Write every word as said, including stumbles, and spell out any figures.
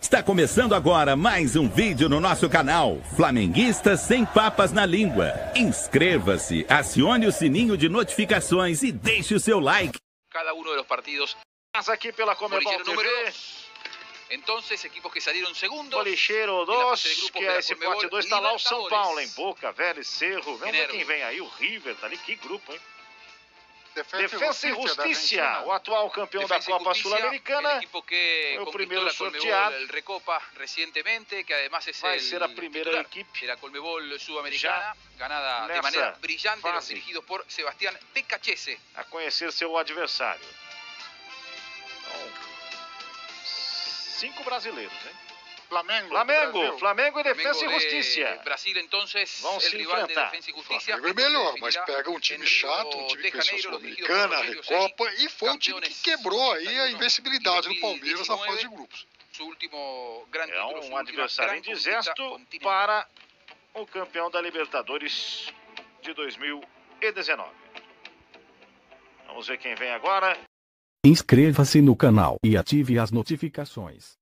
Está começando agora mais um vídeo no nosso canal Flamenguistas Sem Papas na Língua. Inscreva-se, acione o sininho de notificações e deixe o seu like. Cada uno de los partidos. Mas aqui pela Comebol T V. Entonces, equipos que salieron segundos. Bolicheiro dois, que é esse pote dois, está lá o São Paulo, em Boca, Velho, Cerro. Vamos ver quem vem aí, o River, tá ali, que grupo, hein? Defensa, Defensa e Justiça, o atual campeão da Copa Sul-Americana. É o primeiro sorteado. Recopa recentemente, que además es vai ser a primeira equipe de la Conmebol Sudamericana, ganada de maneira brilhante, los dirigidos por Sebastián Becachese. A conhecer seu adversário. Então, cinco brasileiros, hein? Flamengo, Flamengo, Flamengo e Defensa Flamengo e Justiça. Brasil, entonces, vão se rival de enfrentar. Defensa e Justiça. Flamengo é melhor, mas pega um time chato, um time que fez a Sul-Americana, a Recopa, e foi um time que quebrou aí a invencibilidade do Palmeiras na fase de grupos. É um adversário indigesto para o campeão da Libertadores de dois mil e dezenove. Vamos ver quem vem agora. Inscreva-se no canal e ative as notificações.